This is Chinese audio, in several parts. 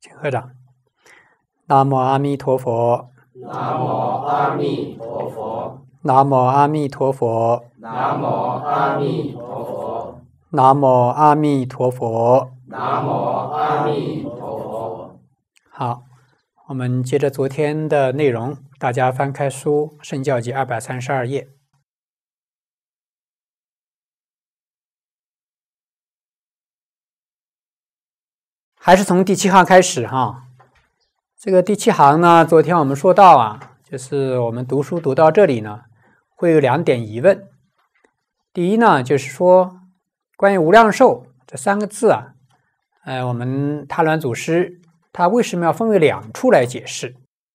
请合掌。南无阿弥陀佛。 南无阿弥陀佛。 南无阿弥陀佛。 南无阿弥陀佛。 南无阿弥陀佛。 南无阿弥陀佛。 好，我们接着昨天的内容，大家翻开书《圣教集》232页。还是从第7行开始哈。这个第7行呢，昨天我们说到啊，就是我们读书读到这里呢，会有2点疑问。第一呢，就是说关于无量寿这3个字啊，我们贪鸾祖师他为什么要分为2处来解释？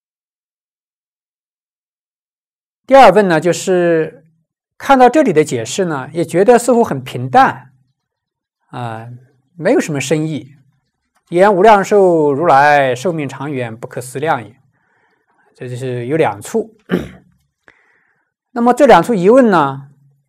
第二问呢，就是看到这里的解释呢，也觉得似乎很平淡没有什么深意。言无量寿如来寿命长远，不可思量也。这就是有2处。那么这2处疑问呢，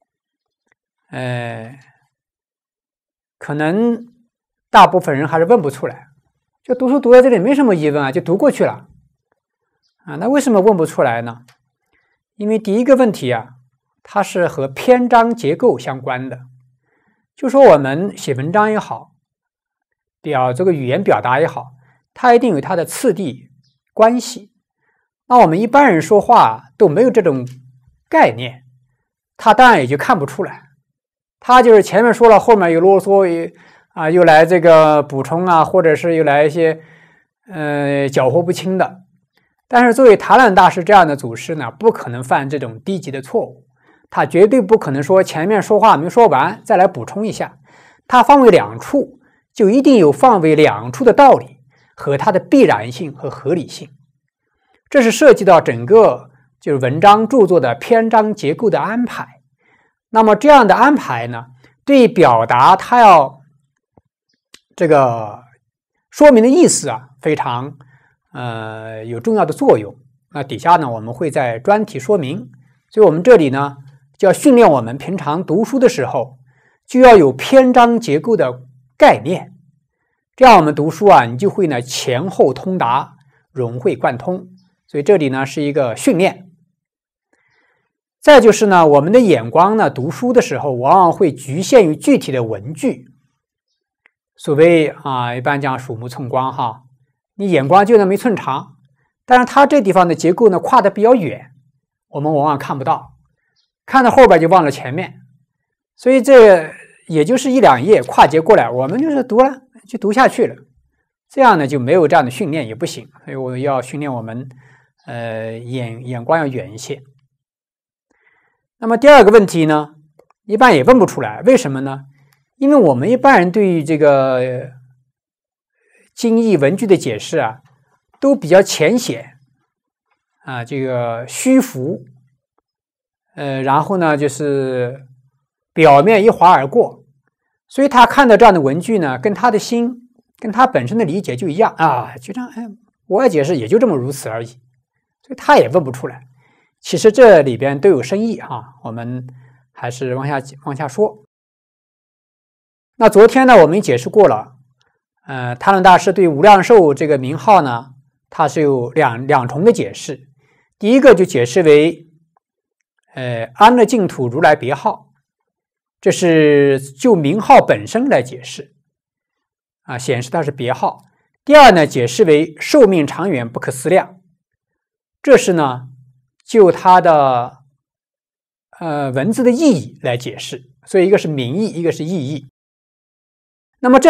可能大部分人还是问不出来，就读书读到这里没什么疑问啊，就读过去了那为什么问不出来呢？因为第一个问题啊，它是和篇章结构相关的。就说我们写文章也好，这个语言表达也好，它一定有它的次第关系。那我们一般人说话都没有这种概念，他当然也就看不出来。他就是前面说了，后面有啰嗦又来这个补充啊，或者是又来一些搅和不清的。但是作为塔兰大师这样的祖师呢，不可能犯这种低级的错误，他绝对不可能说前面说话没说完再来补充一下。他放为2处，就一定有放为2处的道理和它的必然性和合理性。这是涉及到整个就是文章著作的篇章结构的安排。那么这样的安排呢，对表达它要这个说明的意思啊，非常有重要的作用。那底下呢，我们会在专题说明。所以我们这里呢，就要训练我们平常读书的时候，就要有篇章结构的概念。这样我们读书啊，你就会呢前后通达，融会贯通。所以这里呢是一个训练。再就是呢，我们的眼光呢，读书的时候往往会局限于具体的文句。所谓一般讲鼠目寸光哈，你眼光就那么1寸长，但是它这地方的结构呢跨得比较远，我们往往看不到，看到后边就忘了前面。所以这也就是1、2页跨节过来，我们就是读了就读下去了，这样呢就没有这样的训练也不行。所以我要训练我们眼光要远一些。那么第2个问题呢，一般也问不出来，为什么呢？因为我们一般人对于这个经义文句的解释啊，都比较浅显这个虚浮，然后呢就是表面一划而过，所以他看到这样的文句呢，跟他的心跟他本身的理解就一样就这样，我要解释也就这么如此而已，所以他也问不出来。其实这里边都有深意我们还是往下说。那昨天呢，我们解释过了，贪鸾大师对无量寿这个名号呢，它是有两重的解释。第一个就解释为安乐净土如来别号，这是就名号本身来解释显示它是别号。第二呢，解释为寿命长远不可思量，这是呢就它的文字的意义来解释。所以一个是名义，一个是意义。那么这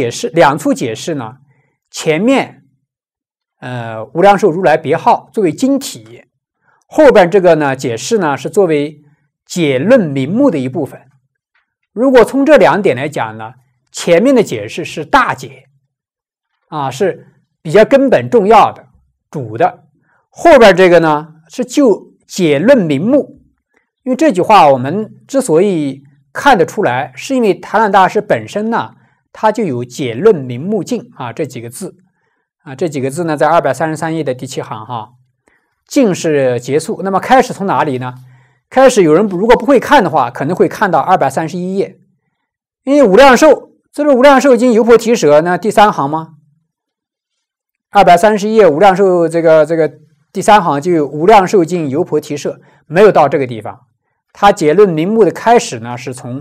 2处解释呢，前面无量寿如来别号作为经体，后边这个呢解释呢是作为解论名目的一部分。如果从这2点来讲呢，前面的解释是大解是比较根本重要的主的，后边这个呢是就解论名目。因为这句话我们之所以看得出来，是因为贪鸾大师本身呢，它就有解论名目境这几个字这几个字呢在233页的第7行境是结束。那么开始从哪里呢？开始有人如果不会看的话，可能会看到231页，因为无量寿，这是无量寿经油婆提舍呢第3行吗？ 231页无量寿这个第3行就有无量寿经由菩提舍，没有到这个地方。他结论名目的开始呢，是从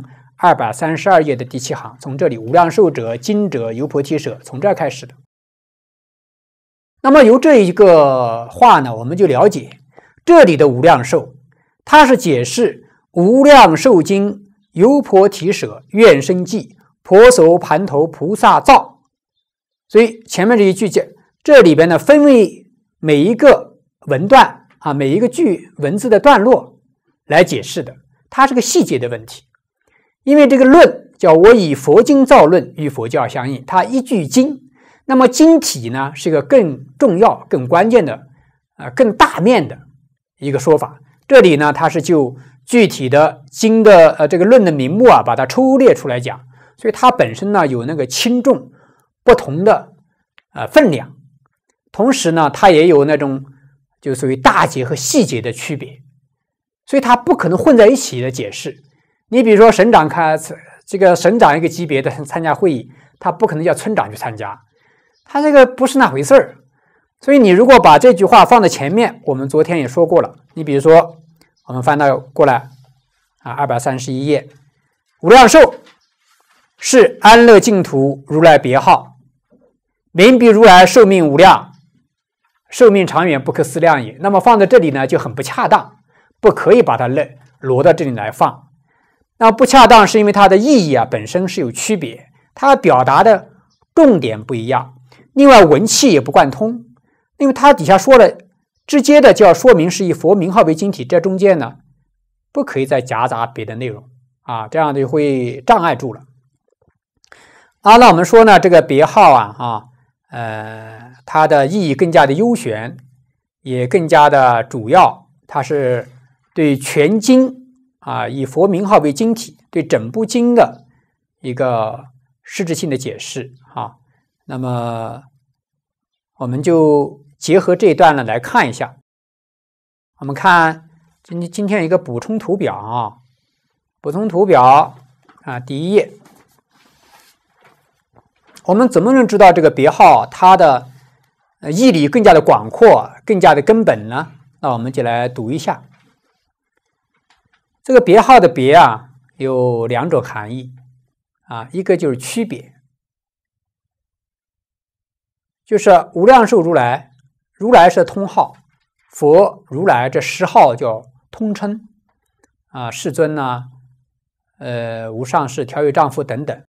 232页的第7行，从这里无量寿者经者由菩提舍，从这儿开始的。那么由这一个话呢，我们就了解这里的无量寿，它是解释无量寿经由菩提舍愿生记婆娑盘头菩萨造。所以前面这一句讲，这里边呢分为每一个文段啊，每一个句文字的段落来解释的，它是个细节的问题。因为这个论叫我以佛经造论与佛教相应，它一句经，那么经体呢是一个更重要、更关键的更大面的一个说法。这里呢，它是就具体的经的这个论的名目啊，把它抽列出来讲，所以它本身呢有那个轻重不同的分量，同时呢，它也有那种就属于大节和细节的区别，所以它不可能混在一起的解释。你比如说省长这个省长一个级别的参加会议，他不可能叫村长去参加，他这个不是那回事儿。所以你如果把这句话放在前面，我们昨天也说过了。你比如说，我们翻到过来啊，231页，无量寿是安乐净土如来别号，名彼如来寿命无量，寿命长远不可思量也。那么放在这里呢就很不恰当，不可以把它挪到这里来放。那不恰当是因为它的意义啊本身是有区别，它表达的重点不一样，另外文气也不贯通。因为它底下说了直接的就要说明是以佛名号为经体，这中间呢不可以再夹杂别的内容啊，这样就会障碍住了。那我们说呢，这个别号它的意义更加的悠玄，也更加的主要，它是对全经以佛名号为经体，对整部经的一个实质性的解释啊。那么我们就结合这一段呢来看一下。我们看今天有一个补充图表啊，补充图表第1页。我们怎么能知道这个别号它的义理更加的广阔，更加的根本呢？那我们就来读一下。这个别号的别有2种含义一个就是区别，就是无量寿如来，如来是通号，佛如来这10号叫通称世尊无上士、调御丈夫等等。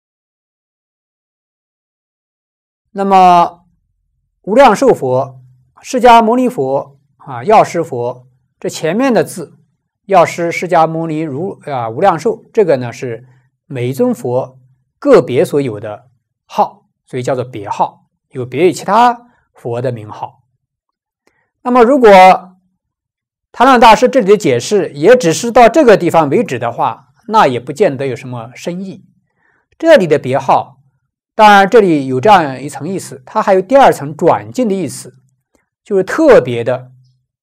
那么无量寿佛、释迦牟尼佛药师佛，这前面的字药师、释迦牟尼无量寿，这个呢是每一尊佛个别所有的号，所以叫做别号，有别于其他佛的名号。那么如果唐朗大师这里的解释也只是到这个地方为止的话，那也不见得有什么深意。这里的别号当然这里有这样一层意思，它还有第2层转进的意思，就是特别的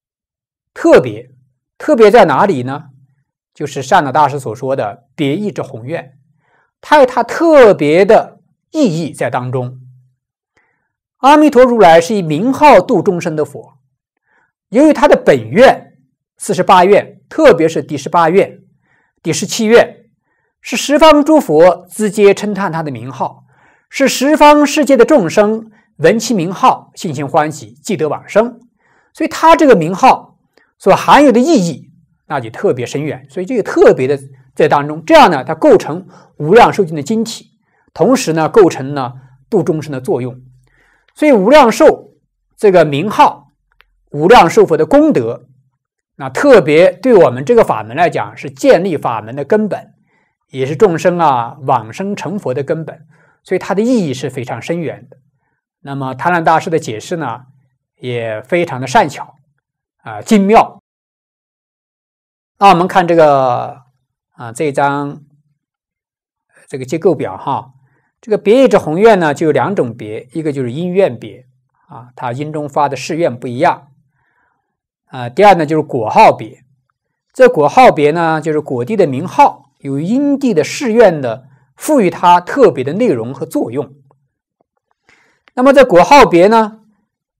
特别在哪里呢？就是善导大师所说的别义之宏愿，它有它特别的意义在当中。阿弥陀如来是以名号度众生的佛，由于他的本愿48愿，特别是第18愿、第17愿，是十方诸佛自皆称叹他的名号，是十方世界的众生闻其名号信心欢喜，即得往生。所以他这个名号所含有的意义那就特别深远，所以这个特别的在当中，这样呢它构成无量寿经的经体，同时呢构成呢度众生的作用。所以无量寿这个名号，无量寿佛的功德，那特别对我们这个法门来讲是建立法门的根本，也是众生往生成佛的根本，所以它的意义是非常深远的。那么谭鸾大师的解释呢也非常的善巧精妙。那我们看这个这一张这个结构表这个别义之宏愿呢就有2种别，一个就是因愿别它因中发的誓愿不一样第2呢就是果号别。这果号别呢就是果地的名号有因地的誓愿的赋予它特别的内容和作用。那么这果号别呢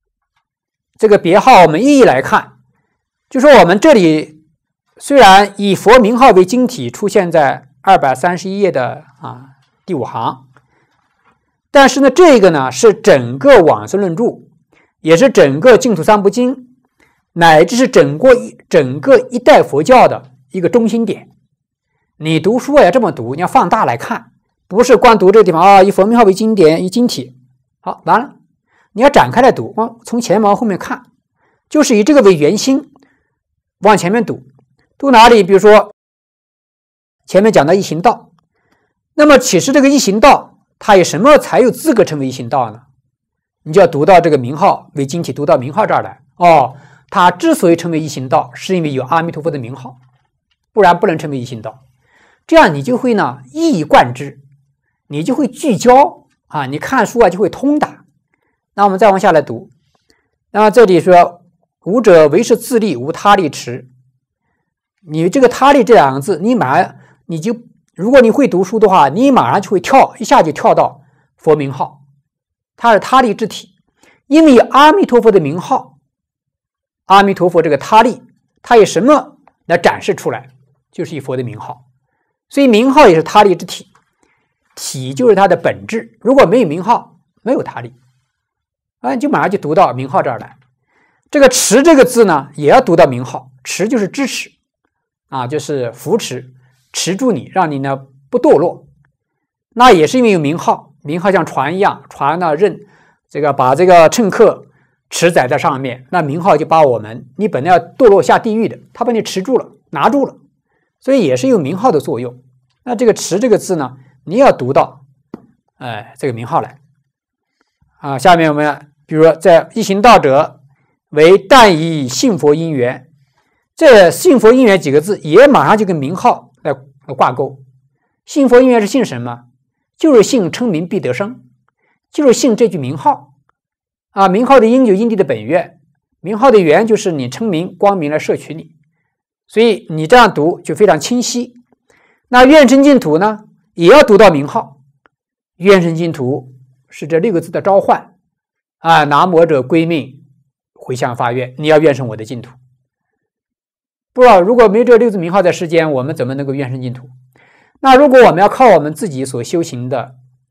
这个别号我们一一来看，就说我们这里虽然以佛名号为经体出现在231页的第5行，但是呢，这个呢是整个往生论著，也是整个净土三部经，乃至是整个一代佛教的一个中心点。你读书要这么读，你要放大来看，不是光读这个地方以佛名号为经典，以经体。好，完了，你要展开来读，从前往后面看，就是以这个为圆心，往前面读。读哪里？比如说前面讲到一行道，那么其实这个一行道，它有什么才有资格成为一行道呢？你就要读到这个名号为经体，读到名号这儿来。它之所以成为一行道，是因为有阿弥陀佛的名号，不然不能成为一行道。这样你就会呢一以贯之，你就会聚焦你看书就会通达。那我们再往下来读，那么这里说吾者唯是自力，无他力持。你这个他力这两个字，如果你会读书的话，你马上就会一下就跳到佛名号，它是他力之体。因为阿弥陀佛的名号，阿弥陀佛这个他力，它以什么来展示出来？就是以佛的名号。所以名号也是他力之体，体就是它的本质。如果没有名号，没有他力你就马上就读到名号这儿来。这个持这个字呢，也要读到名号。持就是支持就是扶持，持住你，让你呢不堕落。那也是因为有名号，名号像船一样，船呢把这个乘客持载在上面，那名号就把你本来要堕落下地狱的，他把你持住了，拿住了。所以也是有名号的作用。那这个持这个字呢，你要读到这个名号来下面我们比如说在一行道者为但以信佛因缘，这信佛因缘几个字也马上就跟名号来挂钩。信佛因缘是信什么？就是信称名必得生，就是信这句名号名号的因就因地的本愿，名号的缘就是你称名光明来摄取你。所以你这样读就非常清晰。那愿生净土呢，也要读到名号。愿生净土是这6个字的召唤南无者归命回向发愿，你要愿生我的净土。不知道如果没这6字名号在世间，我们怎么能够愿生净土？那如果我们要靠我们自己所修行的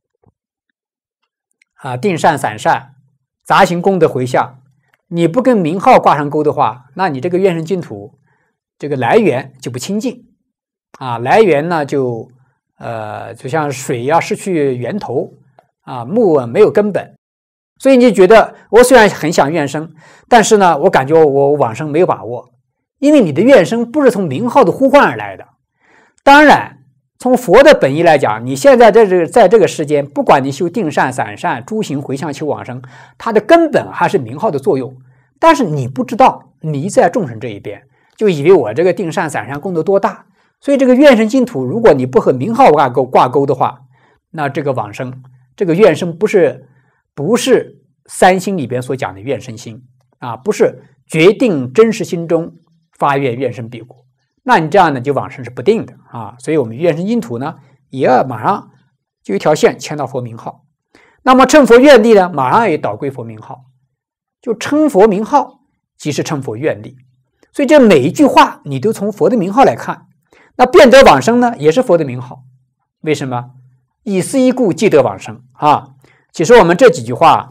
定善、散善、杂行功德回向，你不跟名号挂上钩的话，那你这个愿生净土这个来源就不清净来源呢就像水失去源头木没有根本。所以你就觉得我虽然很想愿生，但是呢我感觉我往生没有把握，因为你的愿生不是从名号的呼唤而来的。当然从佛的本意来讲，你现在在这个世间，不管你修定善、散善、诸行回向求往生，它的根本还是名号的作用。但是你不知道，迷在众生这一边，就以为我这个定善、散善功德多大，所以这个愿生净土，如果你不和名号挂钩的话，那这个往生，这个愿生不是三心里边所讲的愿生心不是决定真实心中发愿生彼国，那你这样呢就往生是不定的所以我们愿生净土呢，也要马上就一条线牵到佛名号。那么称佛愿力呢，马上也导归佛名号，就称佛名号即是称佛愿力。所以这每一句话你都从佛的名号来看。那便得往生呢，也是佛的名号。为什么？以思一故，即得往生其实我们这几句话，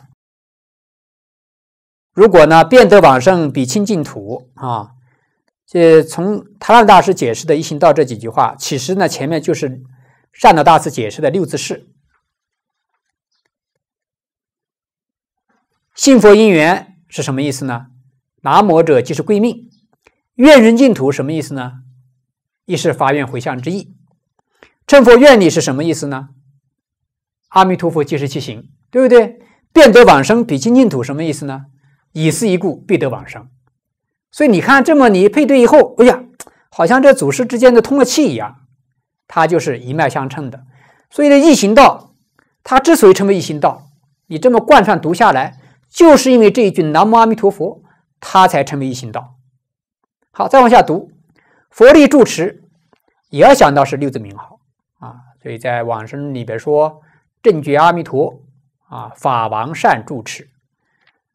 如果呢便得往生比清净土这从台湾大师解释的一行道这几句话，其实呢前面就是善导大师解释的6字释。信佛因缘是什么意思呢？南无者即是归命。愿生净土什么意思呢？亦是发愿回向之意。称佛愿力是什么意思呢？阿弥陀佛即是其行，对不对？便得往生比清净土什么意思呢？以思一故，必得往生。所以你看，这么你配对以后，哎呀，好像这祖师之间的通了气一样，它就是一脉相承的。所以呢，一行道它之所以成为一行道，你这么贯穿读下来，就是因为这一句南无阿弥陀佛，它才成为一行道。好，再往下读，佛力住持也要想到是6字名号所以在往生里边说正觉阿弥陀法王善住持。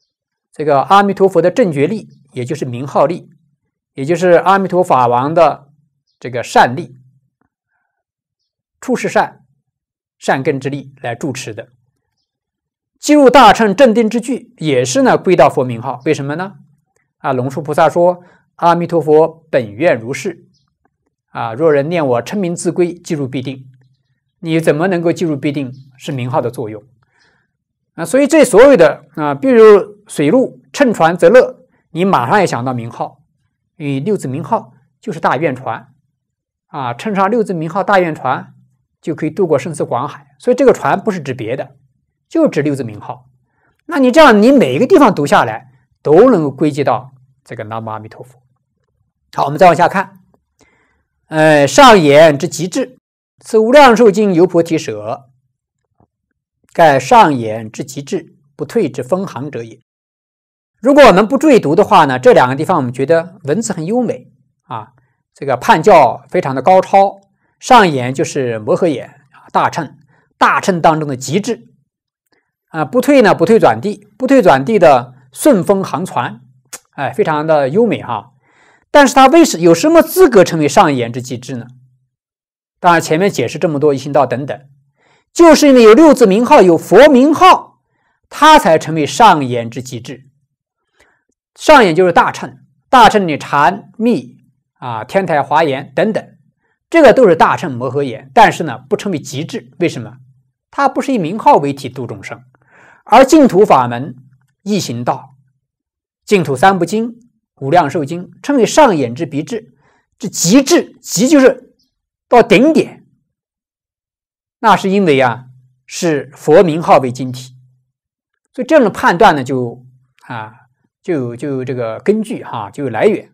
这个阿弥陀佛的正觉力，也就是名号力，也就是阿弥陀法王的这个善力，处事善根之力来住持的。进入大乘正定之具，也是呢归到佛名号。为什么呢？龙树菩萨说：“阿弥陀佛本愿如是。若人念我称名自归，即入必定。”你怎么能够进入必定？是名号的作用。所以这所有的比如水路乘船则乐，你马上也想到名号，因为六字名号就是大愿船乘上六字名号大愿船，就可以渡过生死广海。所以这个船不是指别的，就指六字名号。那你这样，你每一个地方读下来，都能够归结到这个南无阿弥陀佛。好，我们再往下看。上言之极致，此无量寿经由菩提舍，盖上言之极致，不退之分行者也。如果我们不注意读的话呢，这两个地方我们觉得文字很优美这个判教非常的高超。上言就是摩诃眼大乘当中的极致不退呢，不退转地，不退转地的顺风航船，非常的优美但是它有什么资格成为上言之极致呢？当然前面解释这么多一心道等等，就是因为有六字名号，有佛名号，它才成为上言之极致。上言就是大乘，大乘的禅密天台华严等等，这个都是大乘摩诃眼，但是呢不称为极致。为什么？它不是以名号为体度众生，而净土法门一行道、净土三部经、无量寿经称为上言之极致，这极致，极就是到顶点，那是因为是佛名号为经体，所以这种判断呢就有这个根据就有来源。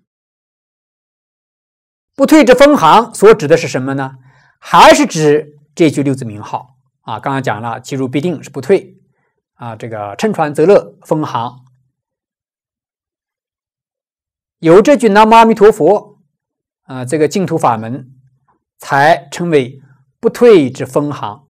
不退之分行所指的是什么呢？还是指这句六字名号刚刚讲了，即入必定是不退这个乘船则乐分行，有这句南无阿弥陀佛这个净土法门才称为不退之分行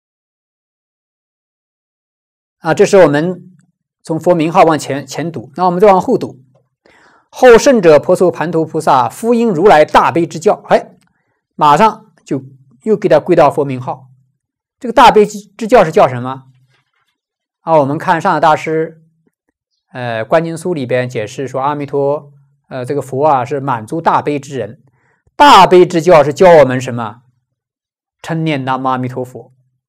这是我们从佛名号往前读。那我们再往后读。后圣者婆娑盘陀菩萨复因如来大悲之教，马上就又给他归到佛名号。这个大悲之教是叫什么我们看上海大师观经书里边解释说，阿弥陀这个佛是满足大悲之人，大悲之教是教我们什么？称念南无阿弥陀佛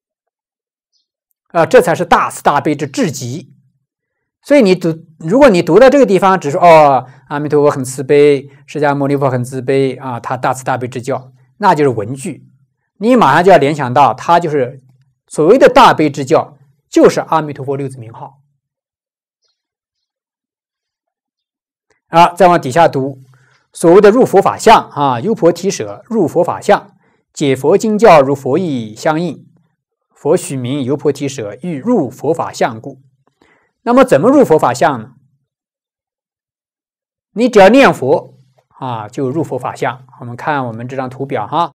这才是大慈大悲之至极。所以如果你读到这个地方，只说阿弥陀佛很慈悲，释迦牟尼佛很慈悲他大慈大悲之教，那就是文句，你马上就要联想到他就是所谓的大悲之教，就是阿弥陀佛六字名号再往底下读，所谓的入佛法相优婆提舍入佛法相，解佛经教如佛意相应，佛许名优婆提舍，欲入佛法相故。那么怎么入佛法相呢？你只要念佛就入佛法相。我们看我们这张图表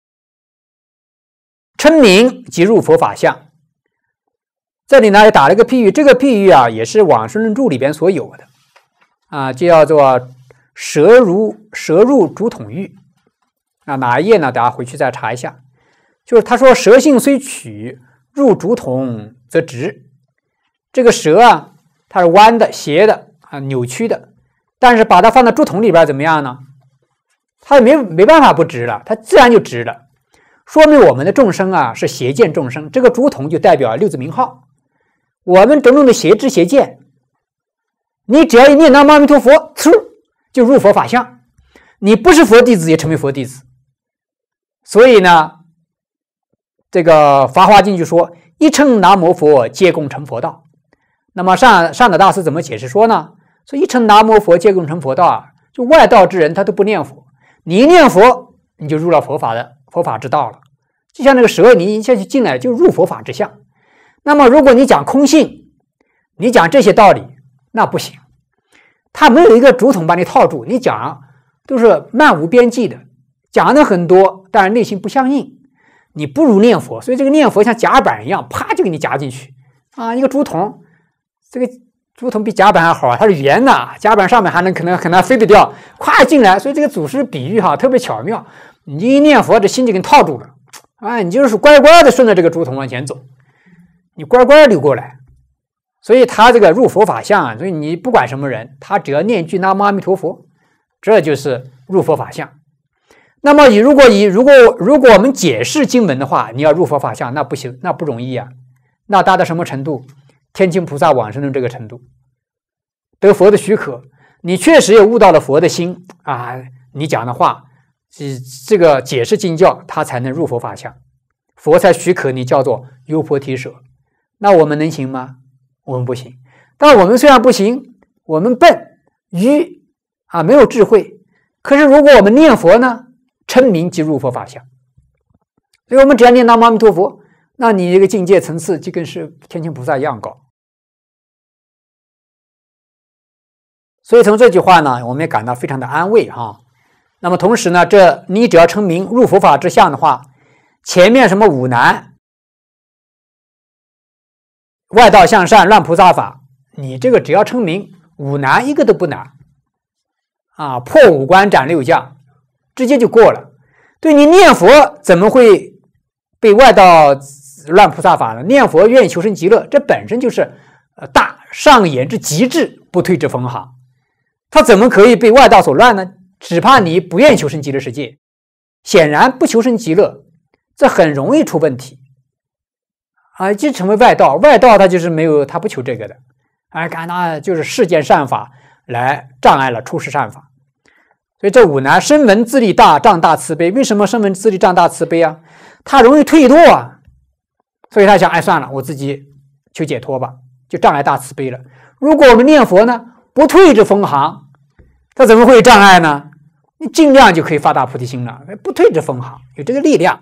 称名即入佛法相。这里呢也打了一个譬喻，这个譬喻也是往生论注里边所有的就叫做蛇入竹筒喻哪一页呢？大家回去再查一下。就是他说蛇性虽曲，入竹筒则直。这个蛇它是弯的、斜的扭曲的，但是把它放到竹筒里边怎么样呢？它没办法不直了，它自然就直了。说明我们的众生是邪见众生，这个竹筒就代表六字名号，我们种种的邪知邪见，你只要一念南无阿弥陀佛，就入佛法相。你不是佛弟子也成为佛弟子。所以呢，这个《法华经》就说：“一称南无佛，皆共成佛道。”那么上德大师怎么解释说呢？说一称南无佛，皆共成佛道就外道之人他都不念佛，你一念佛，你就入了佛法之道了。就像那个蛇，你一下去进来就入佛法之相。那么如果你讲空性，你讲这些道理，那不行，他没有一个竹筒把你套住，你讲都是漫无边际的，讲的很多，但是内心不相应，你不如念佛。所以这个念佛像夹板一样，啪就给你夹进去一个竹筒，这个竹筒比甲板还好啊，它是圆的，甲板上面还能可能飞得掉，咵进来。所以这个祖师比喻哈特别巧妙，你一念佛，这心就给你套住了，啊，你就是乖乖的顺着这个竹筒往前走，你乖乖溜过来。所以他这个入佛法相啊，所以你不管什么人，他只要念句南无阿弥陀佛，这就是入佛法相。那么如果我们解释经文的话，你要入佛法相，那不行，那不容易啊。那达到什么程度？天亲菩萨往生的这个程度，得佛的许可，你确实也悟到了佛的心啊，你讲的话，这个解释经教，他才能入佛法相，佛才许可你叫做优婆提舍。那我们能行吗？我们不行。但我们虽然不行，我们笨愚啊，没有智慧。可是如果我们念佛呢，称名即入佛法相。所以我们只要念南无阿弥陀佛，那你这个境界层次就跟是天亲菩萨一样高。所以从这句话呢，我们也感到非常的安慰哈。那么同时呢，你只要称名入佛法之相的话，前面什么五难、外道向善、乱菩萨法，你这个只要称名，五难一个都不难啊，破五关斩六将，直接就过了。对，你念佛怎么会被外道乱菩萨法呢？念佛愿意求生极乐，这本身就是大上演之极致，不退之风行。他怎么可以被外道所乱呢？只怕你不愿意求生极乐世界。显然不求生极乐，这很容易出问题啊！就成为外道，外道他就是没有，他不求这个的，拿就是世间善法来障碍了出世善法。所以这五难：声闻自力大，障大慈悲。为什么声闻自力障大慈悲啊？他容易退堕啊，所以他想，算了，我自己求解脱吧，就障碍大慈悲了。如果我们念佛呢，不退之风行，他怎么会有障碍呢？你尽量就可以发大菩提心了，不退之风行，有这个力量。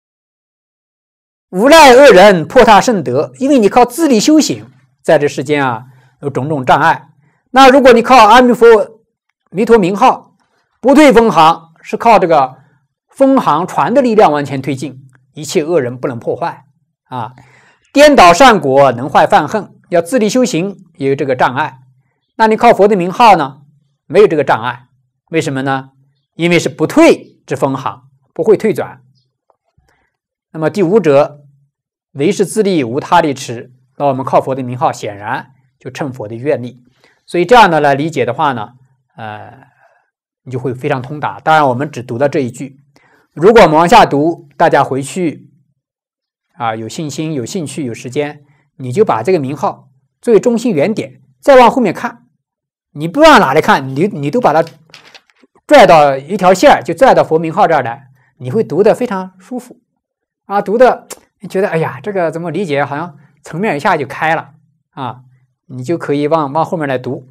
无赖恶人破他圣德，因为你靠自力修行，在这世间啊有种种障碍。那如果你靠阿弥陀名号，不退风行，是靠这个风行船的力量往前推进，一切恶人不能破坏啊。颠倒善果，能坏犯恨，要自力修行也有这个障碍。那你靠佛的名号呢，没有这个障碍。为什么呢？因为是不退之风行，不会退转。那么第五者，唯是自力，无他力持。那我们靠佛的名号，显然就乘佛的愿力。所以这样的来理解的话呢，你就会非常通达。当然，我们只读到这一句。如果我们往下读，大家回去有信心、有兴趣、有时间，你就把这个名号作为中心原点，再往后面看。你不往哪里看，你都把它拽到一条线，就拽到佛名号这儿来，你会读得非常舒服啊，读的你觉得哎呀，这个怎么理解，好像层面一下就开了啊，你就可以往后面来读。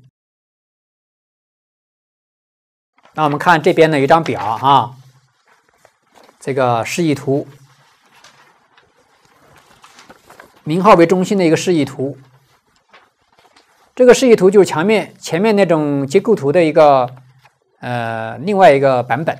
那我们看这边呢有一张表啊，这个示意图，名号为中心的一个示意图。这个示意图就是前面那种结构图的一个另外一个版本。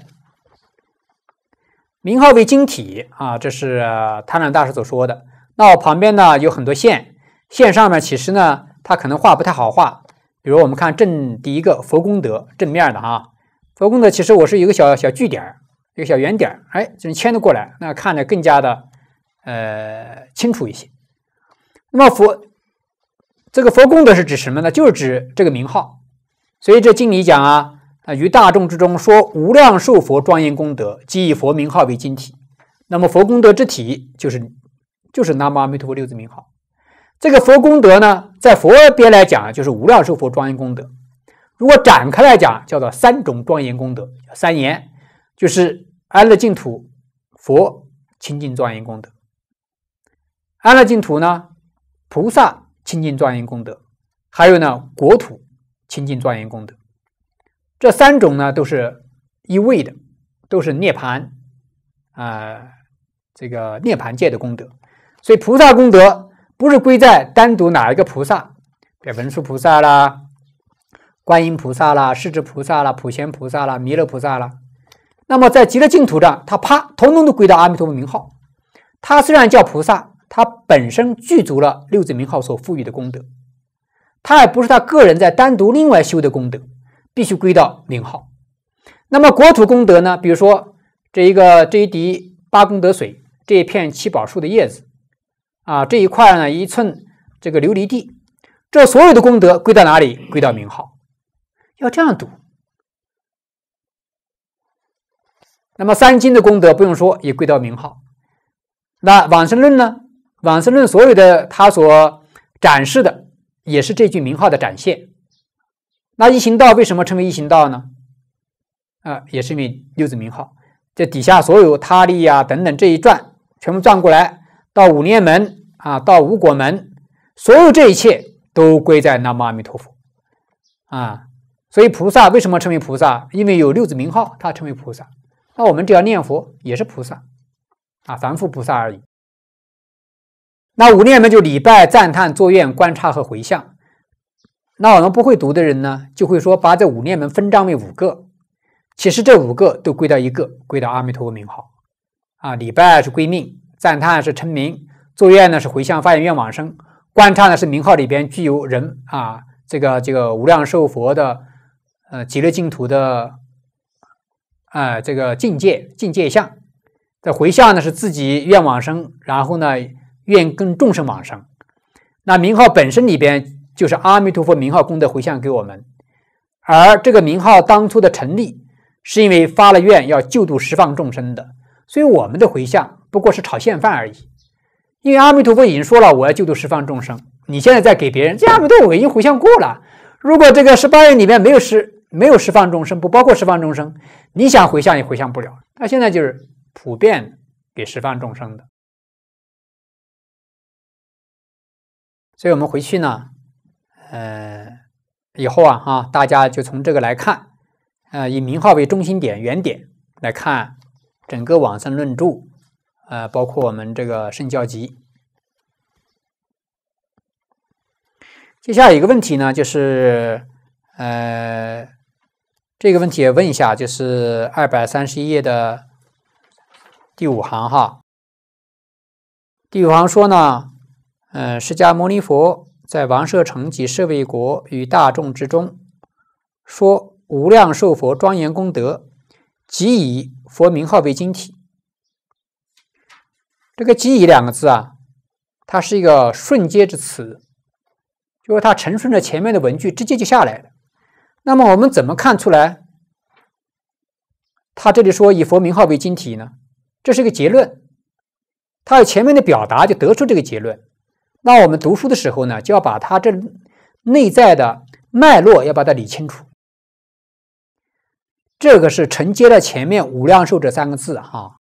名号为晶体啊，这是贪婪大师所说的。那我旁边呢有很多线，线上面其实呢它可能画不太好画。比如我们看第一个佛功德正面的啊，佛功德其实我是有一个小句点，一个小圆点，就是牵得过来，那看着更加的清楚一些。那么这个佛功德是指什么呢？就是指这个名号。所以这经里讲于大众之中说无量寿佛庄严功德，即以佛名号为晶体。那么佛功德之体就是南无阿弥陀佛六字名号。这个佛功德呢，在佛边来讲就是无量寿佛庄严功德。如果展开来讲，叫做三种庄严功德，三言就是安乐净土佛清净庄严功德，安乐净土呢菩萨清净庄严功德，还有呢国土清净庄严功德。这三种呢都是一位的，都是涅槃这个涅槃界的功德。所以菩萨功德不是归在单独哪一个菩萨，比如文殊菩萨啦、观音菩萨啦、势至菩萨啦、普贤菩萨啦、弥勒菩萨啦。那么在极乐净土上，它统统都归到阿弥陀佛名号。它虽然叫菩萨，它本身具足了六字名号所赋予的功德。 他也不是他个人在单独另外修的功德，必须归到名号。那么国土功德呢？比如说这一滴八功德水，这一片七宝树的叶子啊，这一块呢1寸这个琉璃地，这所有的功德归到哪里？归到名号，要这样读。那么三经的功德不用说，也归到名号。那往生论呢？往生论所有的他所展示的，也是这句名号的展现。那一行道为什么称为一行道呢？也是因为六字名号。这底下所有他力啊等等这一转，全部转过来，到五念门啊，到五果门，所有这一切都归在南无阿弥陀佛啊。所以菩萨为什么称为菩萨？因为有六字名号，他称为菩萨。那我们只要念佛也是菩萨啊，凡夫菩萨而已。那五念门就礼拜、赞叹、作愿、观察和回向。那我们不会读的人呢，就会说把这五念门分章为5个，其实这5个都归到一个，归到阿弥陀佛名号啊。礼拜是归命，赞叹是称名，作愿呢是回向发愿愿往生，观察呢是名号里边具有人啊这个无量寿佛的极乐净土的这个境界相。这回向呢是自己愿往生，然后呢愿跟众生往生。那名号本身里边就是阿弥陀佛名号功德回向给我们，而这个名号当初的成立是因为发了愿要救度十方众生的，所以我们的回向不过是炒现饭而已。因为阿弥陀佛已经说了我要救度十方众生，你现在再给别人，这阿弥陀佛已经回向过了。如果这个18愿里面没有十方众生，不包括十方众生，你想回向也回向不了。那现在就是普遍给十方众生的。所以我们回去呢以后大家就从这个来看，以名号为中心点原点来看整个往生论著，包括我们这个圣教集。接下来一个问题呢，就是这个问题也问一下，就是231页的第5行第5行说呢，释迦牟尼佛在王舍城及舍卫国与大众之中，说无量寿佛庄严功德，即以佛名号为经体。这个即以2个字它是一个顺接之词，就是它承顺着前面的文句直接就下来了。那么我们怎么看出来他这里说以佛名号为经体呢？这是一个结论，他有前面的表达就得出这个结论。那我们读书的时候呢，就要把它这内在的脉络要把它理清楚。这个是承接了前面无量寿这3个字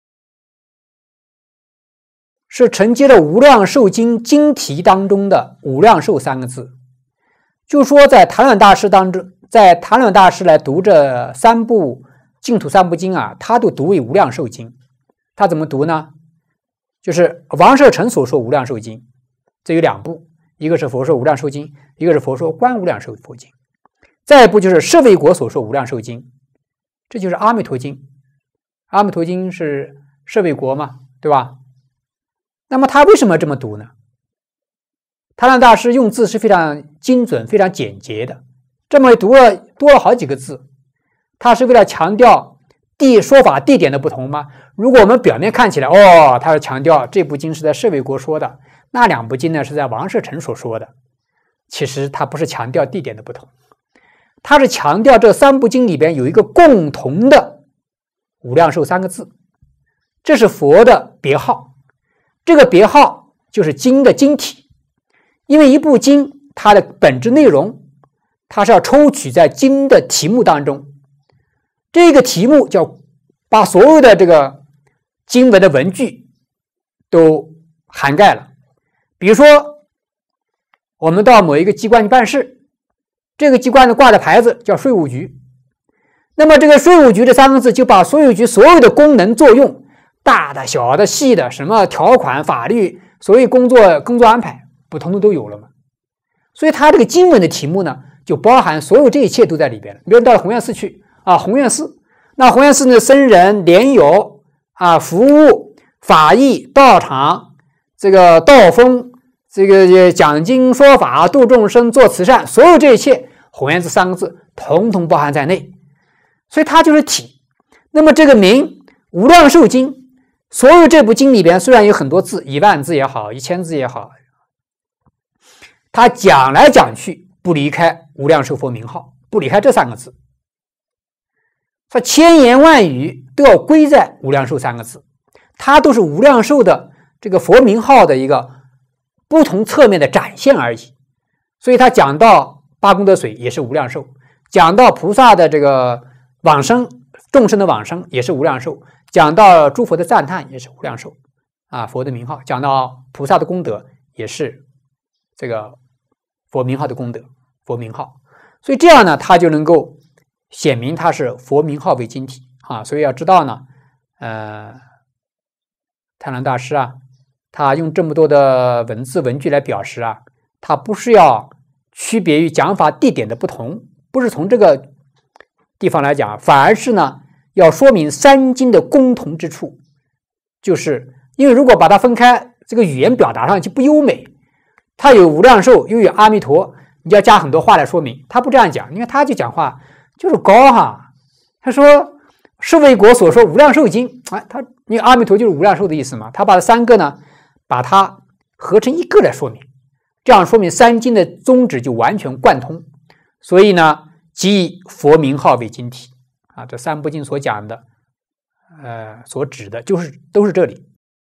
是承接了无量寿经经题当中的无量寿3个字。就说在谭鸾大师当中，在谭鸾大师来读这3部净土3部经他都读为无量寿经。他怎么读呢？就是王舍城所说无量寿经，这有2部，一个是佛说无量寿经，一个是佛说观无量寿佛经。再一部就是舍卫国所说无量寿经，这就是阿弥陀经。阿弥陀经是舍卫国嘛，对吧？那么他为什么这么读呢？谭鸾大师用字是非常精准、非常简洁的，这么多了好几个字，他是为了强调说法地点的不同吗？如果我们表面看起来他是强调这部经是在舍卫国说的，那2部经呢是在王舍城所说的，其实他不是强调地点的不同，他是强调这3部经里边有一个共同的无量寿3个字，这是佛的别号，这个别号就是经的经体。因为一部经它的本质内容，它是要抽取在经的题目当中，这个题目叫把所有的这个经文的文句都涵盖了。比如说我们到某一个机关去办事，这个机关呢挂的牌子叫税务局，那么这个税务局这3个字就把税务局所有的功能作用，大的小的细的，什么条款法律，所谓工作安排不同的都有了嘛。所以它这个经文的题目呢，就包含所有这一切都在里边了。比如到弘愿寺去弘愿寺，那弘愿寺的僧人莲友服务法义道场，这个道风， 这个讲经说法、度众生、做慈善，所有这一切，弘扬这3个字，统统包含在内。所以它就是体。那么这个名《无量寿经》，所有这部经里边虽然有很多字，1万字也好，1000字也好，它讲来讲去不离开无量寿佛名号，不离开这3个字。它千言万语都要归在无量寿3个字，它都是无量寿的这个佛名号的一个不同侧面的展现而已。所以他讲到8功德水也是无量寿，讲到菩萨的这个往生，众生的往生也是无量寿，讲到诸佛的赞叹也是无量寿啊，佛的名号，讲到菩萨的功德也是这个佛名号的功德，佛名号。所以这样呢，他就能够显明它是佛名号为经体啊。所以要知道呢，贪婪大师啊，他用这么多的文字文句来表示啊，他不是要区别于讲法地点的不同，不是从这个地方来讲，反而是呢要说明3经的共同之处。就是因为如果把它分开，这个语言表达上就不优美。它有无量寿，又有阿弥陀，你要加很多话来说明。他不这样讲，因为他就讲话就是高哈。他说舍卫国所说无量寿经，他因为阿弥陀就是无量寿的意思嘛，他把这3个呢把它合成一个来说明，这样说明3经的宗旨就完全贯通。所以呢，即以佛名号为经体啊，这3部经所讲的，所指的都是这里。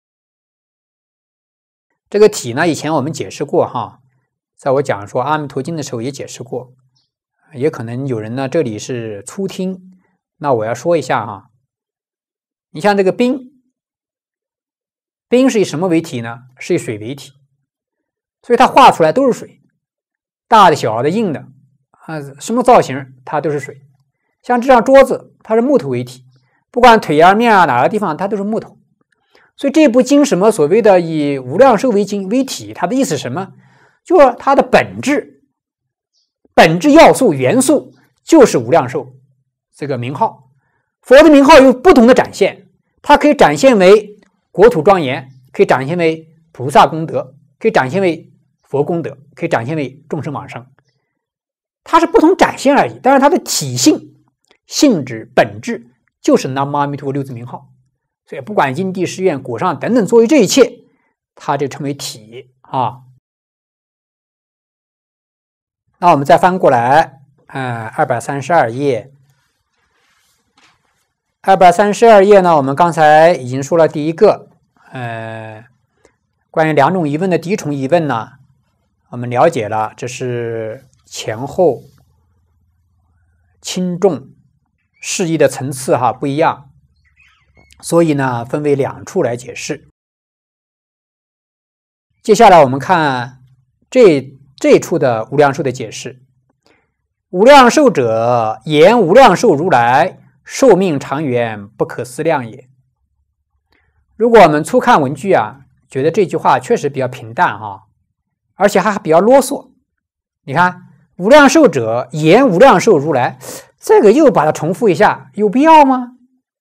这个体呢，以前我们解释过哈，在我讲说阿弥陀经的时候也解释过，也可能有人呢这里是初听，那我要说一下哈。你像这个冰，冰是以什么为体呢？是以水为体，所以它画出来都是水，大的、小的、硬的啊，什么造型它都是水。像这张桌子，它是木头为体，不管腿啊、面啊哪个地方，它都是木头。所以这部经什么所谓的以无量寿为经为体，它的意思是什么？就是它的本质要素元素就是无量寿这个名号。佛的名号有不同的展现，它可以展现为国土庄严，可以展现为菩萨功德，可以展现为佛功德，可以展现为众生往生。它是不同展现而已，但是它的体性、性质、本质就是南无阿弥陀佛6字名号。所以不管因地誓愿、果上等等作为这一切，它就称为体啊。那我们再翻过来，232页。232页呢，我们刚才已经说了第一个，关于2种疑问的第一重疑问呢，我们了解了，这是前后轻重释义的层次哈不一样。所以呢，分为2处来解释。接下来我们看这处的无量寿的解释。无量寿者，言无量寿如来寿命长远，不可思量也。如果我们初看文句啊，觉得这句话确实比较平淡哈，而且还比较啰嗦。你看，无量寿者，言无量寿如来，这个又把它重复一下，有必要吗？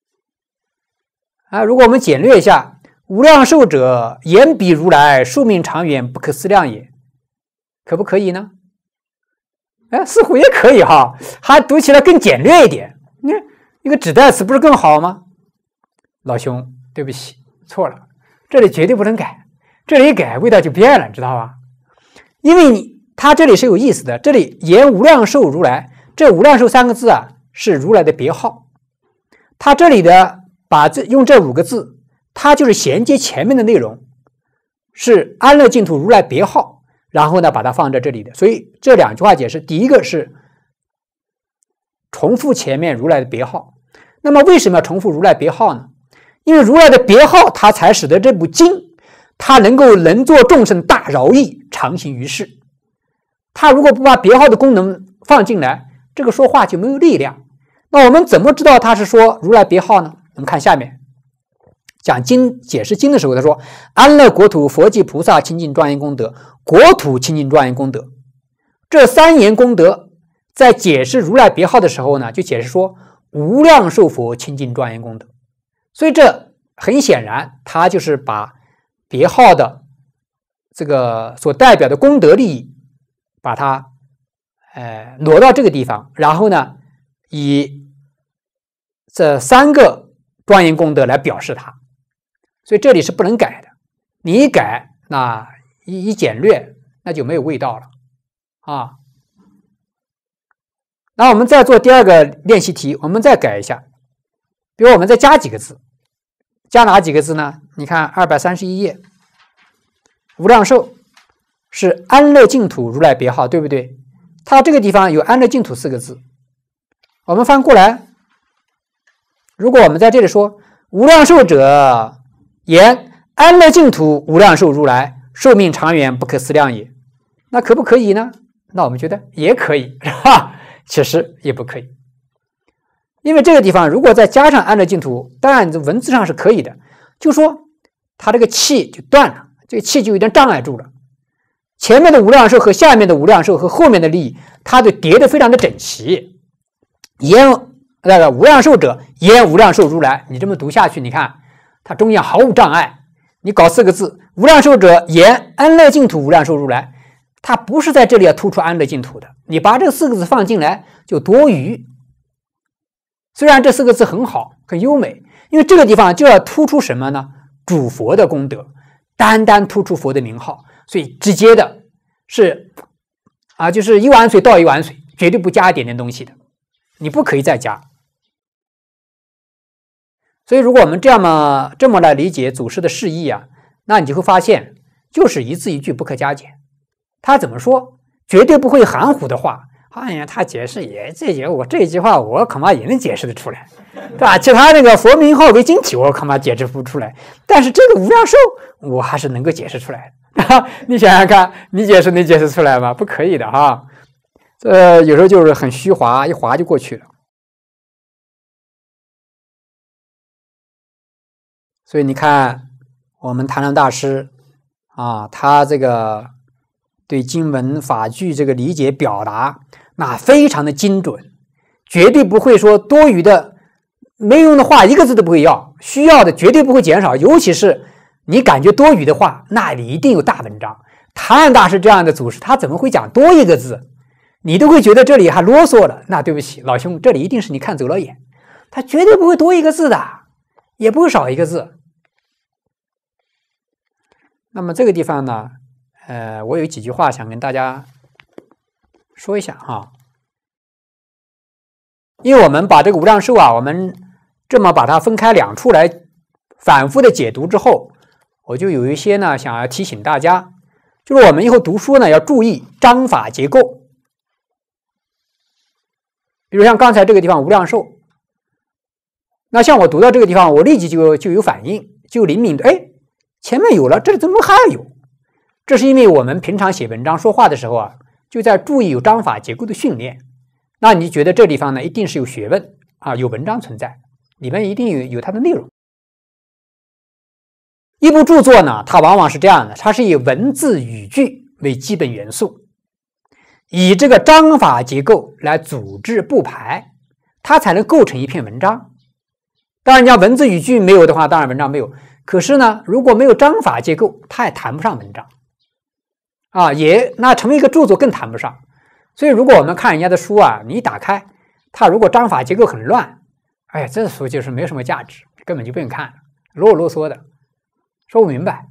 如果我们简略一下，无量寿者，言彼如来寿命长远，不可思量也，可不可以呢？似乎也可以哈，还读起来更简略一点。你看一个指代词不是更好吗？老兄，对不起，错了，这里绝对不能改，这里一改味道就变了，知道吧？因为它这里是有意思的，这里言无量寿如来，这无量寿3个字啊是如来的别号，它这里的用这5个字，它就是衔接前面的内容，是安乐净土如来别号，然后呢把它放在这里的。所以这2句话解释，第一个是重复前面如来的别号。那么为什么要重复如来别号呢？因为如来的别号，它才使得这部经它能作众生大饶益，常行于世。它如果不把别号的功能放进来，这个说话就没有力量。那我们怎么知道它是说如来别号呢？我们看下面讲经解释经的时候，他说安乐国土佛即菩萨清净庄严功德，国土清净庄严功德，这3言功德在解释如来别号的时候呢，就解释说无量寿佛清净庄严功德。所以这很显然，他就是把别号的这个所代表的功德利益，把它挪到这个地方，然后呢，以这3个庄严功德来表示它，所以这里是不能改的。你一改，那一简略，那就没有味道了啊。那我们再做第2个练习题，我们再改一下，比如我们再加几个字，加哪几个字呢？你看231页，无量寿是安乐净土如来别号，对不对？它这个地方有安乐净土4个字，我们翻过来，如果我们在这里说无量寿者言安乐净土无量寿如来寿命长远不可思量也，那可不可以呢？那我们觉得也可以，是吧？其实也不可以，因为这个地方如果再加上安乐净土，当然文字上是可以的，就说它这个气就断了，这个气就有点障碍住了。前面的无量寿和下面的无量寿和后面的力，它就叠得非常的整齐。言那个无量寿者言无量寿如来，你这么读下去，你看它中间毫无障碍。你搞4个字，无量寿者言安乐净土无量寿如来，它不是在这里要突出安乐净土的，你把这4个字放进来就多余。虽然这4个字很好很优美，因为这个地方就要突出什么呢？主佛的功德，单单突出佛的名号，所以直接的是就是1碗水倒1碗水，绝对不加一点点东西的，你不可以再加。所以如果我们这么来理解祖师的释义啊，那你就会发现就是一字一句不可加减。他怎么说？绝对不会含糊的话。哎呀，他解释我这句话我恐怕也能解释得出来，对吧？其他那个佛名号为经体我恐怕解释不出来，但是这个无量寿我还是能够解释出来的。你想想看，你解释出来吗？不可以的哈。有时候就是很虚滑，一滑就过去了。所以你看，我们谭鸾大师他这个对经文法句这个理解表达，那非常的精准，绝对不会说多余的没用的话1个字都不会要，需要的绝对不会减少，尤其是你感觉多余的话，那里一定有大文章。谭鸾大师这样的祖师，他怎么会讲多1个字？你都会觉得这里还啰嗦了。那对不起，老兄，这里一定是你看走了眼，他绝对不会多1个字的，也不会少1个字。那么这个地方呢，我有几句话想跟大家说一下哈。因为我们把这个无量寿我们这么把它分开2处来反复的解读之后，我就有一些呢想要提醒大家，就是我们以后读书呢要注意章法结构。比如像刚才这个地方无量寿，那像我读到这个地方，我立即就有反应，就灵敏的，前面有了，这里怎么还要有？这是因为我们平常写文章说话的时候就在注意有章法结构的训练。那你觉得这地方呢，一定是有学问有文章存在，里面一定有它的内容。一部著作呢，它往往是这样的，它是以文字语句为基本元素，以这个章法结构来组织布排，它才能构成一篇文章。当然，你要文字语句没有的话，当然文章没有。可是呢，如果没有章法结构，它也谈不上文章那成为一个著作更谈不上。所以如果我们看人家的书你一打开，它如果章法结构很乱，这书就是没有什么价值，根本就不用看了，啰啰嗦的，说不明白。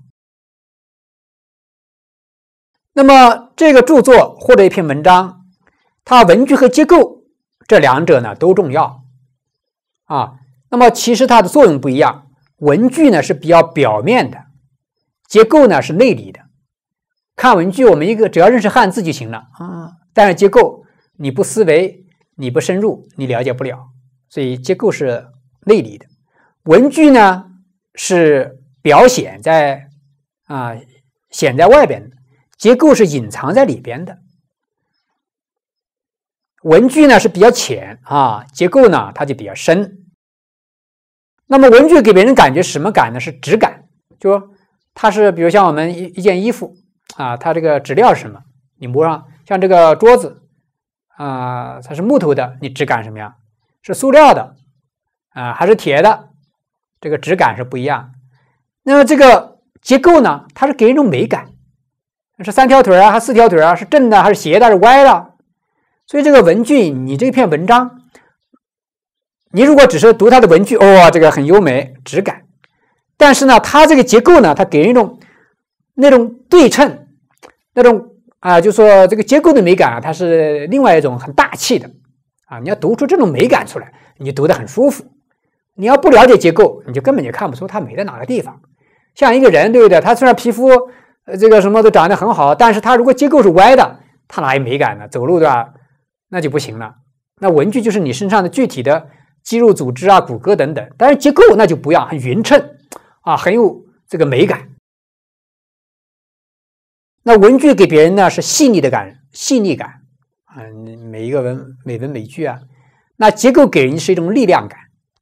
那么这个著作或者一篇文章，它文句和结构这2者呢都重要那么其实它的作用不一样。文句呢是比较表面的，结构呢是内里的。看文句，我们只要认识汉字就行了但是结构你不思维，你不深入，你了解不了。所以结构是内里的，文句呢是表显在显在外边的，结构是隐藏在里边的。文句呢是比较浅结构呢它就比较深。那么文句给别人感觉什么感呢？是质感，就说它是比如像我们一件衣服它这个质料是什么？你摸上，像这个桌子它是木头的，你质感什么样？是塑料的还是铁的？这个质感是不一样。那么这个结构呢，它是给人一种美感是3条腿啊，还是4条腿啊？是正的还是斜的还是歪的？所以这个文句，你这篇文章，你如果只是读它的文句，哦，这个很优美，质感。但是呢，它这个结构呢，它给人一种那种对称，那种就说这个结构的美感啊，它是另外一种很大气的啊。你要读出这种美感出来，你读得很舒服。你要不了解结构，你就根本就看不出它美在哪个地方。像一个人，对不对？他虽然皮肤这个什么都长得很好，但是他如果结构是歪的，他哪有美感呢？走路对吧？那就不行了。那文具就是你身上的具体的肌肉组织啊、骨骼等等，但是结构那就不一样，很匀称啊，很有这个美感。那文句给别人呢是细腻感啊，每一个美文美句啊。那结构给人是一种力量感。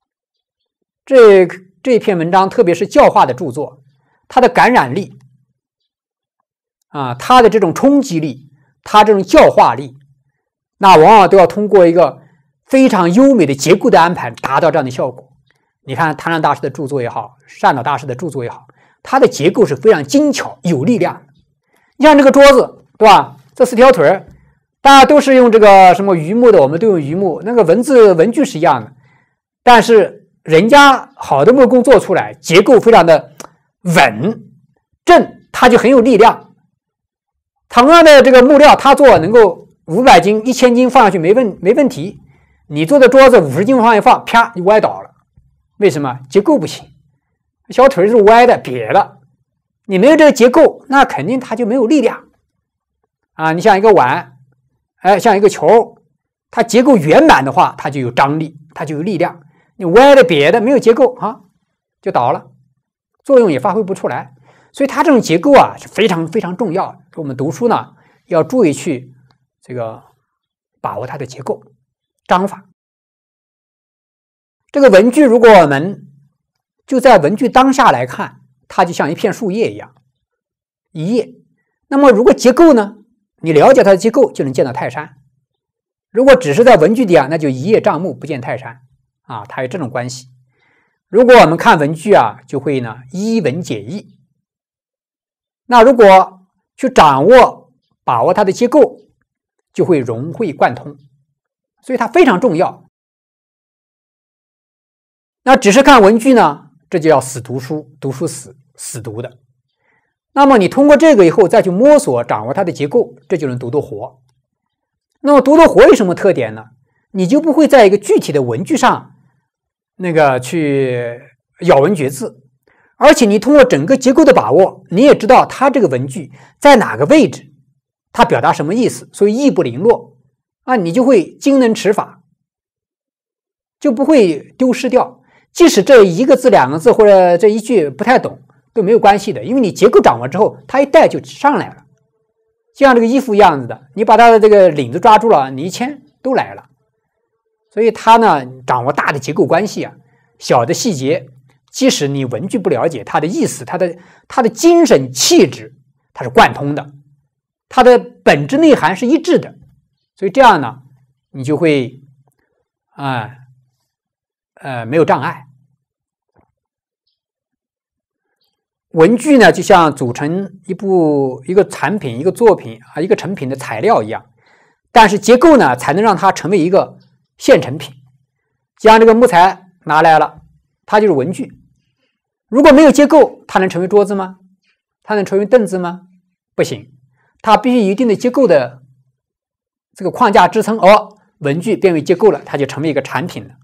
这篇文章，特别是教化的著作，它的感染力啊，它的这种冲击力，它这种教化力，那往往都要通过一个非常优美的结构的安排达到这样的效果。你看谭鸞大师的著作也好，善导大师的著作也好，它的结构是非常精巧有力量的。你像这个桌子，对吧？这4条腿，大家都是用这个什么榆木的，我们都用榆木，那个文具是一样的，但是人家好的木工做出来，结构非常的稳正，它就很有力量。同样的这个木料，它做能够500斤、1000斤放上去没问题。你做的桌子50斤放一放，啪就歪倒了。为什么？结构不行，小腿是歪的、瘪的。你没有这个结构，那肯定它就没有力量啊。你像一个碗，像一个球，它结构圆满的话，它就有张力，它就有力量。你歪的瘪的没有结构啊，就倒了，作用也发挥不出来。所以它这种结构啊是非常非常重要的。我们读书呢要注意去这个把握它的结构章法。这个文句如果我们就在文句当下来看，它就像一片树叶一样，一叶。那么如果结构呢，你了解它的结构就能见到泰山。如果只是在文句底下，那就一叶障目不见泰山啊，它有这种关系。如果我们看文句啊，就会呢依文解义。那如果去把握它的结构，就会融会贯通，所以它非常重要。那只是看文句呢，这就要死读书，读书死读的。那么你通过这个以后再去摸索掌握它的结构，这就能读得活。那么读得活有什么特点呢？你就不会在一个具体的文句上那个去咬文嚼字，而且你通过整个结构的把握，你也知道它这个文句在哪个位置，它表达什么意思，所以意不零落啊，你就会精能持法，就不会丢失掉。即使这1个字2个字或者这一句不太懂都没有关系的，因为你结构掌握之后，它一带就上来了，就像这个衣服一样子的，你把它的这个领子抓住了，你一牵都来了。所以它呢掌握大的结构关系啊，小的细节，即使你文句不了解它的意思，它的精神气质它是贯通的，它的本质内涵是一致的，所以这样呢你就会没有障碍。文句呢就像组成一个产品、一个作品啊、一个成品的材料一样，但是结构呢才能让它成为一个现成品。将这个木材拿来了，它就是文具。如果没有结构，它能成为桌子吗？它能成为凳子吗？不行，它必须有一定的结构的这个框架支撑，文具变为结构了，它就成为一个产品了。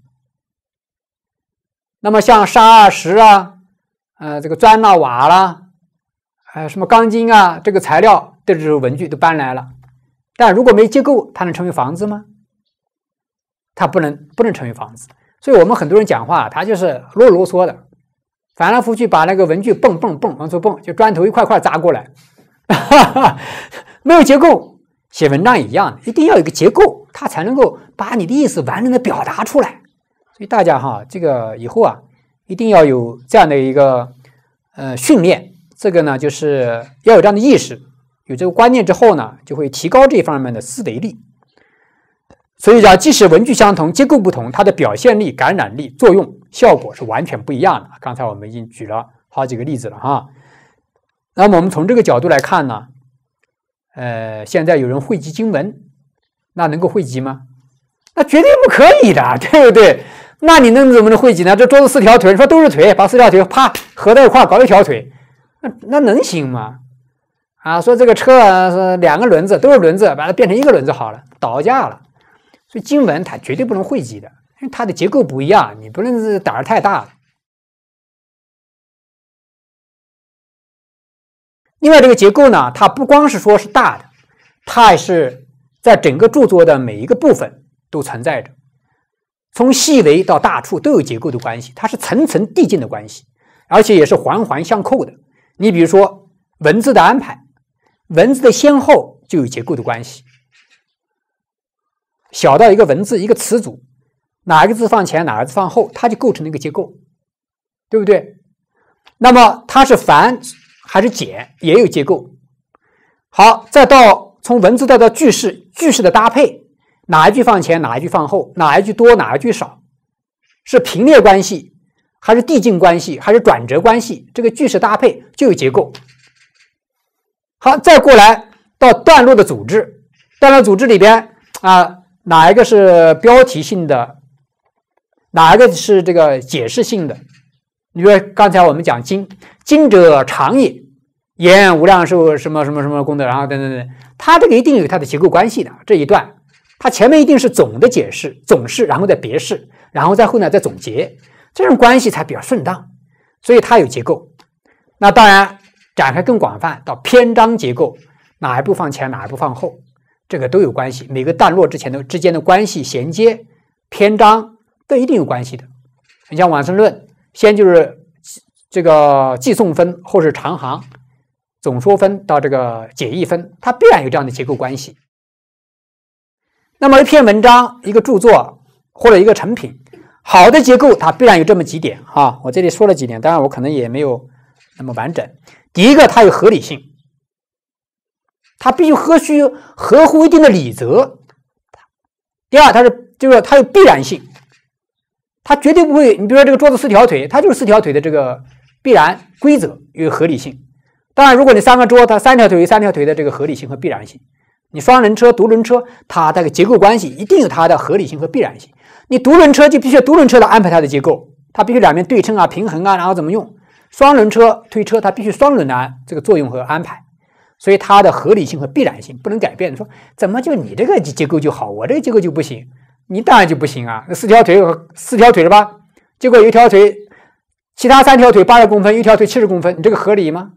那么像沙啊、石啊、这个砖啊、瓦啦，什么钢筋啊，这个材料这就是文具都搬来了。但如果没结构，它能成为房子吗？它不能成为房子。所以我们很多人讲话，他就是啰啰嗦的，反来覆去把那个文具蹦往出蹦，就砖头一块块砸过来，没有结构。写文章也一样，一定要有一个结构，它才能够把你的意思完整的表达出来。所以大家这个以后啊，一定要有这样的一个训练。这个呢，就是要有这样的意识，有这个观念之后呢，就会提高这方面的思维力。所以讲，即使文句相同，结构不同，它的表现力、感染力、作用、效果是完全不一样的。刚才我们已经举了好几个例子了哈。那么我们从这个角度来看呢， 现在有人汇集经文，那能够汇集吗？那绝对不可以的，对不对？那你怎么能汇集呢？这桌子4条腿，你说都是腿，把4条腿啪合在一块搞1条腿，那能行吗？啊，说这个车是2个轮子，都是轮子，把它变成1个轮子好了，倒架了。所以经文它绝对不能汇集的，因为它的结构不一样，你不能是胆儿太大了。另外，这个结构呢，它不光是说是大的，它也是在整个著作的每一个部分都存在着，从细微到大处都有结构的关系，它是层层递进的关系，而且也是环环相扣的。你比如说文字的安排，文字的先后就有结构的关系。小到一个文字一个词组，哪一个字放前，哪个字放后，它就构成了一个结构，对不对？那么它是繁还是简也有结构。好，再到从文字再到句式，句式的搭配，哪一句放前，哪一句放后，哪一句多，哪一句少，是平列关系还是递进关系还是转折关系，这个句式搭配就有结构。好，再过来到段落的组织，段落组织里边啊，哪一个是标题性的，哪一个是这个解释性的？你说刚才我们讲经者长也，言无量寿什么什么什么功德，然后等等等，它这个一定有它的结构关系的。这一段它前面一定是总的解释，总释，然后再别释，然后再后呢再总结，这种关系才比较顺当，所以它有结构。那当然展开更广泛，到篇章结构，哪一步放前，哪一步放后，这个都有关系。每个段落之间的关系衔接，篇章都一定有关系的。你像往生论，先就是这个寄送分，后是长行总说分到这个解义分，它必然有这样的结构关系。那么一篇文章、一个著作或者一个成品，好的结构它必然有这么几点啊。我这里说了几点，当然我可能也没有那么完整。第一个，它有合理性，它必须合乎一定的理则。第二，它有必然性，它绝对不会，你比如说这个桌子4条腿，它就是4条腿的这个必然规则，有合理性。当然，如果你3个桌，它3条腿有3条腿的这个合理性和必然性。你双轮车、独轮车，它这个结构关系一定有它的合理性和必然性。你独轮车就必须独轮车来安排它的结构，它必须两边对称啊、平衡啊，然后怎么用？双轮车推车，它必须双轮的这个作用和安排，所以它的合理性和必然性不能改变。你说怎么就你这个结构就好，我这个结构就不行？你当然就不行啊！那4条腿是吧？结果有1条腿，其他3条腿80公分，1条腿70公分，你这个合理吗？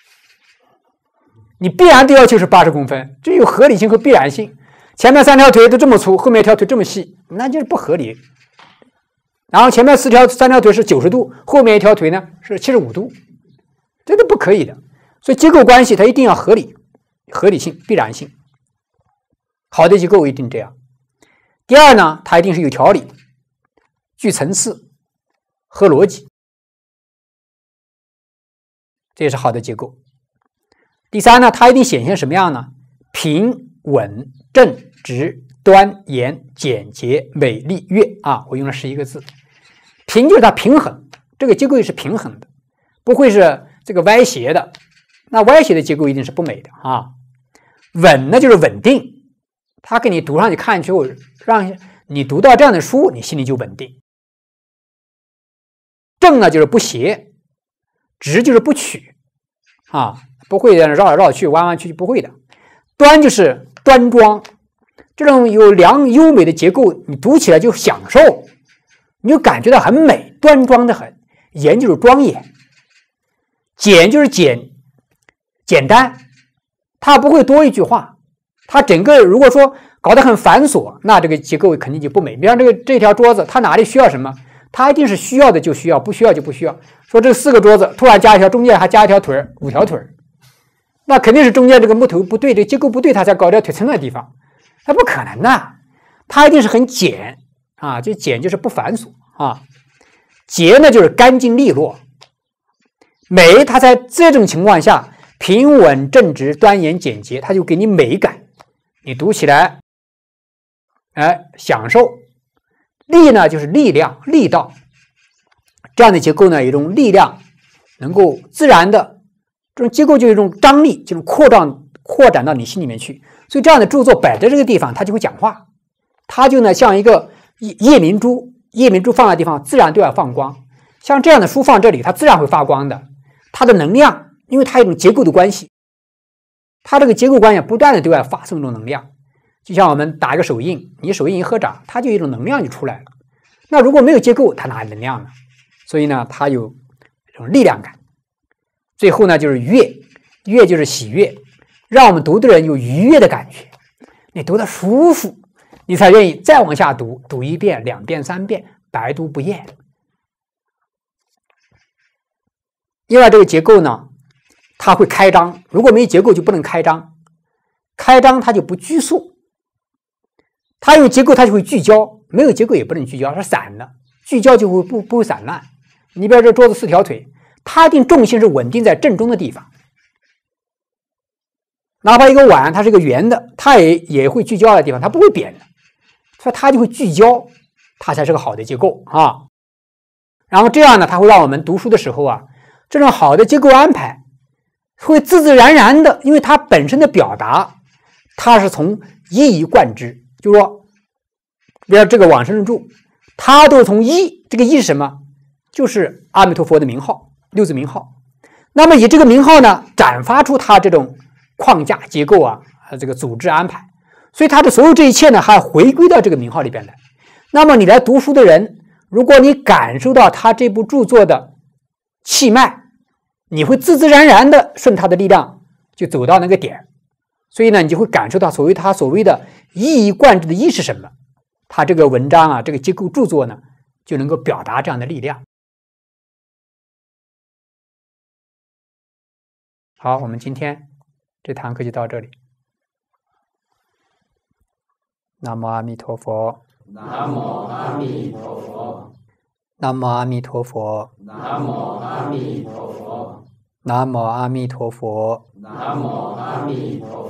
你必然都要求是80公分，这有合理性和必然性。前面3条腿都这么粗，后面1条腿这么细，那就是不合理。然后前面3条腿是90度，后面1条腿呢是75度，这都不可以的。所以结构关系它一定要合理性、必然性。好的结构一定这样。第二呢，它一定是有条理、具层次和逻辑，这也是好的结构。第三呢，它一定显现什么样呢？平稳正直端严简洁美丽悦啊！我用了11个字。平就是它平衡，这个结构也是平衡的，不会是这个歪斜的。那歪斜的结构一定是不美的啊。稳呢就是稳定，它给你读上去看去后，让你读到这样的书，你心里就稳定。正呢就是不斜，直就是不曲啊，不会绕来绕去、弯弯曲曲，不会的。端就是端庄，这种有良优美的结构，你读起来就享受，你就感觉到很美，端庄的很。严就是庄严，简就是简单，它不会多一句话。它整个如果说搞得很繁琐，那这个结构肯定就不美。比方这条桌子，它哪里需要什么，它一定是需要的就需要，不需要就不需要。说这4个桌子突然加一条，中间还加一条腿，5条腿，那肯定是中间这个木头不对，这个结构不对，它才搞掉腿撑的地方，那不可能的。它一定是很简啊，就简就是不繁琐啊。洁呢就是干净利落，美它在这种情况下平稳正直端严简洁，它就给你美感，你读起来享受。力呢就是力量力道，这样的结构呢有一种力量，能够自然的这种结构就有一种张力，这种扩展到你心里面去。所以这样的著作摆在这个地方，它就会讲话，它就呢像一个夜明珠，夜明珠放在地方自然对外放光。像这样的书放这里，它自然会发光的。它的能量，因为它有一种结构的关系，它这个结构关系不断的对外发送一种能量，就像我们打一个手印，你手印一合掌，它就有一种能量就出来了。那如果没有结构，它哪有能量呢？所以呢，它有这种力量感。最后呢，就是悦，悦就是喜悦，让我们读的人有愉悦的感觉，你读得舒服，你才愿意再往下读，读1遍、2遍、3遍，百读不厌。另外，这个结构呢，它会开张，如果没结构就不能开张，开张它就不拘束，它有结构它就会聚焦，没有结构也不能聚焦，是散的，聚焦就会不会散乱。你比如这桌子4条腿，它一定重心是稳定在正中的地方。哪怕一个碗，它是个圆的，它也会聚焦的地方，它不会扁的，所以它就会聚焦，它才是个好的结构啊。然后这样呢，它会让我们读书的时候啊，这种好的结构安排会自自然然的，因为它本身的表达，它是从一以贯之，就是说，比如这个往生咒，它都从一，这个一是什么？就是阿弥陀佛的名号，6字名号。那么以这个名号呢，展发出它这种框架结构啊，这个组织安排，所以它的所有这一切呢，还回归到这个名号里边来。那么你来读书的人，如果你感受到他这部著作的气脉，你会自自然然的顺他的力量就走到那个点，所以呢，你就会感受到他所谓的一以贯之的一是什么。他这个文章啊，这个结构著作呢，就能够表达这样的力量。好，我们今天这堂课就到这里。南无阿弥陀佛。 南无阿弥陀佛。 南无阿弥陀佛。 南无阿弥陀佛。 南无阿弥陀佛。 南无阿弥陀佛。